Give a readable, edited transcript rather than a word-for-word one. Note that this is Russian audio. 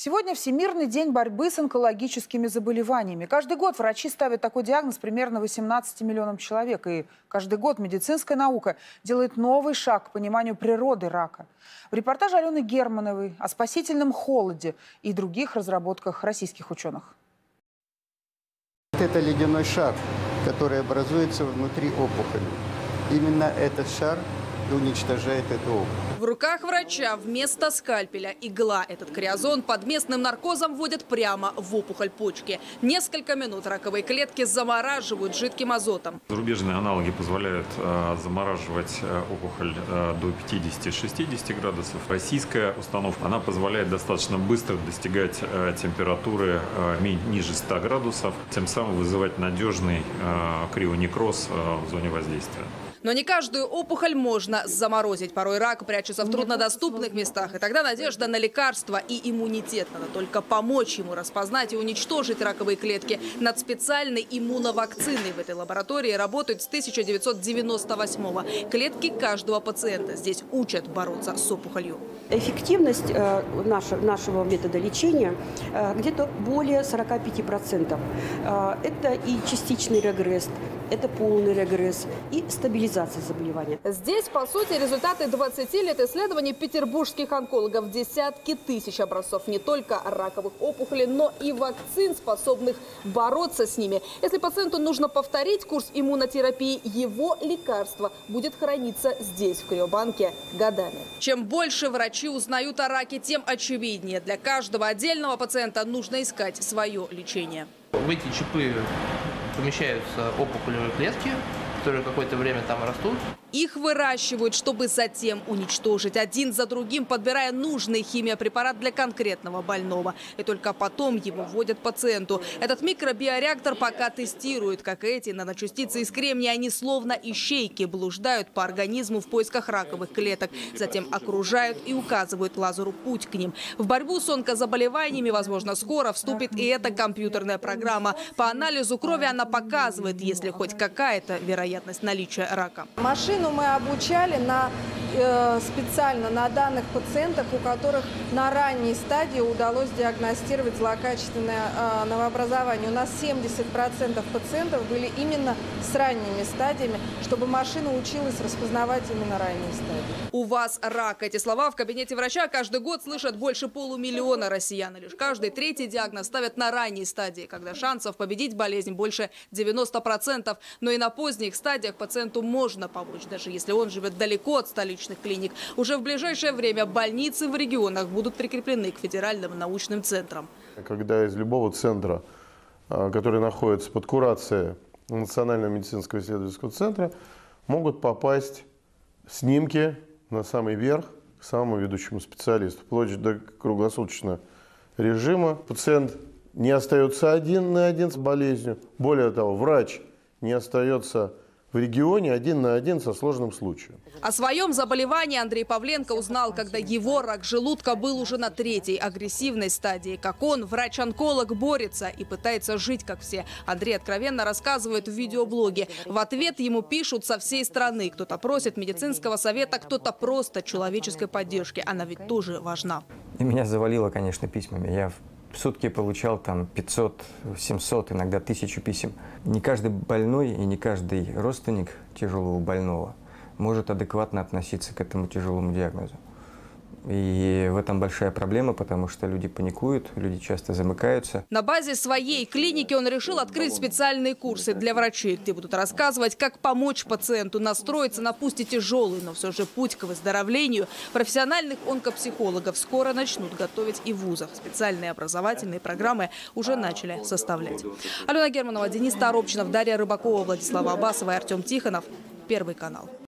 Сегодня Всемирный день борьбы с онкологическими заболеваниями. Каждый год врачи ставят такой диагноз примерно 18 миллионам человек. И каждый год медицинская наука делает новый шаг к пониманию природы рака. В репортаже Алены Германовой о спасительном холоде и других разработках российских ученых. Это ледяной шар, который образуется внутри опухоли. Именно этот шар уничтожает эту опухоль. В руках врача вместо скальпеля игла. Этот криозон под местным наркозом вводят прямо в опухоль почки. Несколько минут раковые клетки замораживают жидким азотом. Зарубежные аналоги позволяют замораживать опухоль до 50-60 градусов. Российская установка она позволяет достаточно быстро достигать температуры ниже 100 градусов, тем самым вызывать надежный крионекроз в зоне воздействия. Но не каждую опухоль можно заморозить. Порой рак прячется в труднодоступных местах. И тогда надежда на лекарства и иммунитет. Надо только помочь ему распознать и уничтожить раковые клетки. Над специальной иммуновакциной в этой лаборатории работают с 1998-го. Клетки каждого пациента здесь учат бороться с опухолью. Эффективность нашего метода лечения где-то более 45%. Это и частичный регресс, это полный регресс и стабилизация заболевания. Здесь, по сути, результаты 20 лет исследований петербургских онкологов. Десятки тысяч образцов не только раковых опухолей, но и вакцин, способных бороться с ними. Если пациенту нужно повторить курс иммунотерапии, его лекарство будет храниться здесь, в криобанке, годами. Чем больше врачи узнают о раке, тем очевиднее. Для каждого отдельного пациента нужно искать свое лечение. В эти чипы помещаются опухолевые клетки, которые какое-то время там растут. Их выращивают, чтобы затем уничтожить один за другим, подбирая нужный химиопрепарат для конкретного больного. И только потом его вводят пациенту. Этот микробиореактор пока тестируют, как эти наночастицы из кремния. Они словно ищейки блуждают по организму в поисках раковых клеток. Затем окружают и указывают лазеру путь к ним. В борьбу с онкозаболеваниями, возможно, скоро вступит и эта компьютерная программа. По анализу крови она показывает, есть ли хоть какая-то вероятность наличия рака. Машину мы обучали специально на данных пациентах, у которых на ранней стадии удалось диагностировать злокачественное новообразование. У нас 70% пациентов были именно с ранними стадиями, чтобы машина училась распознавать именно ранние стадии. У вас рак. Эти слова в кабинете врача каждый год слышат больше полумиллиона россиян. И лишь каждый третий диагноз ставят на ранней стадии, когда шансов победить болезнь больше 90%. Но и на поздних стадиях пациенту можно помочь, даже если он живет далеко от столичных клиник. Уже в ближайшее время больницы в регионах будут прикреплены к федеральным научным центрам. Когда из любого центра, который находится под курацией Национального медицинского исследовательского центра, могут попасть снимки на самый верх к самому ведущему специалисту, вплоть до круглосуточного режима. Пациент не остается один на один с болезнью. Более того, врач не остается в регионе один на один со сложным случаем. О своем заболевании Андрей Павленко узнал, когда его рак желудка был уже на 3-й агрессивной стадии. Как он, врач-онколог, борется и пытается жить, как все. Андрей откровенно рассказывает в видеоблоге. В ответ ему пишут со всей страны. Кто-то просит медицинского совета, кто-то просто человеческой поддержки. Она ведь тоже важна. И меня завалило, конечно, письмами. Я в сутки получал там 500, 700, иногда 1000 писем. Не каждый больной и не каждый родственник тяжелого больного может адекватно относиться к этому тяжелому диагнозу. И в этом большая проблема, потому что люди паникуют, люди часто замыкаются. На базе своей клиники он решил открыть специальные курсы для врачей, где будут рассказывать, как помочь пациенту настроиться на пусть и тяжелый, но все же путь к выздоровлению. Профессиональных онкопсихологов скоро начнут готовить и в вузах. Специальные образовательные программы уже начали составлять. Алена Германова, Денис Торопчинов, Дарья Рыбакова, Владислава Абасова и Артем Тихонов. Первый канал.